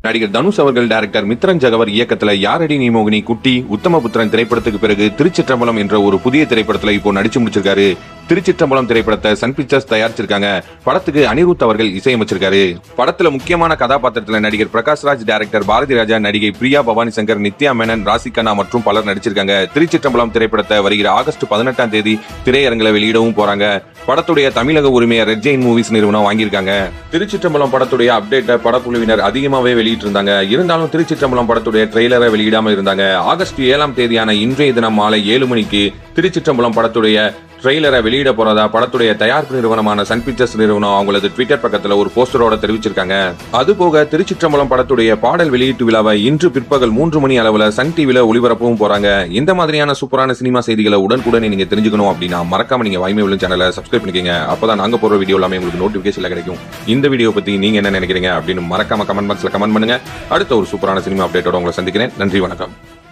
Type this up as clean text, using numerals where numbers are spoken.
நடிகர் தனுஷ் அவர்கள் டைரக்டர் மித்ரன் ஜகவர் இயக்கத்துல யாரடி நீ மோகினி குட்டி உத்தமபுத்திரன் திரைப்படத்துக்கு பிறகு திருச்சிற்றம்பலம் என்ற ஒரு புதிய திரைப்படத்துல இப்போ நடிச்சு முடிச்சிருக்காரு. திருச்சிற்றம்பலம் திரைப்படத்தை சன் பிக்சர்ஸ் தயாரிச்சிருக்காங்க. படத்துக்கு அனிருத் அவர்கள் இசையமைச்சிருக்காரு. படத்துல முக்கியமான கதாபாத்திரத்துல நடிகர் பிரகாஷ்ராஜ், டைரக்டர் பாரதி ராஜா, நடிகை பிரியா பவானி சங்கர், நித்யா மேனன், ராசிகண்ணா மற்றும் பலர் நடிச்சிருக்காங்க. திருச்சிற்றம்பலம் திரைப்படத்தை வருகிற ஆகஸ்ட் 18ஆம் தேதி திரையரங்கில வெளியிடவும் போறாங்க. படத்துடைய தமிழக உரிமையை ரெட் ஜெயின் மூவிஸ் நிறுவனம் வாங்கியிருக்காங்க. திருச்சிற்றம்பலம் படத்துடைய அப்டேட்டை படக்குழுவினர் அதிகமாவே வெளியிட்டு இருந்தாங்க. இருந்தாலும் திருச்சிற்றம்பலம் படத்துடைய ட்ரெய்லரை வெளியிடாம இருந்தாங்க. ஆகஸ்ட் 7ஆம் தேதியான இன்றைய தினம் மாலை 7 மணிக்கு திருச்சிற்றம்பலம் படத்துடைய ட்ரெய்லரை வெளியிட போறதா படத்துடைய தயாரிப்பு நிறுவனமான சன் பிக்சர்ஸ் நிறுவனம் அவங்களது ட்விட்டர் பக்கத்துல ஒரு போஸ்டரோட தெரிவிச்சிருக்காங்க. அதுபோக திருச்சிற்றம்பலம் படத்துடைய பாடல் வெளியீட்டு விழாவை இன்று பிற்பகல் 3 மணி அளவுல சன் டிவில ஒளிபரப்பவும் போறாங்க. இந்த மாதிரியான சூப்பரான சினிமா செய்திகளை உடனுக்குடனே நீங்க தெரிஞ்சுக்கணும் அப்படின்னா மறக்காம நீங்க வாய்மை விழும் சேனலை சப்ஸ்கிரைப் பண்ணிக்கங்க. அப்பதான் நாங்க போற வீடியோ எல்லாமே உங்களுக்கு நோட்டிபிகேஷன்ல கிடைக்கும். இந்த வீடியோ பத்தி நீங்க என்ன நினைக்கிறீங்க அப்படின்னு மறக்காம கமெண்ட் பாக்ஸ்ல கமெண்ட் பண்ணுங்க. அடுத்த ஒரு சூப்பரான சினிமா அப்டேட்டோட உங்களை சந்திக்கிறேன். நன்றி, வணக்கம்.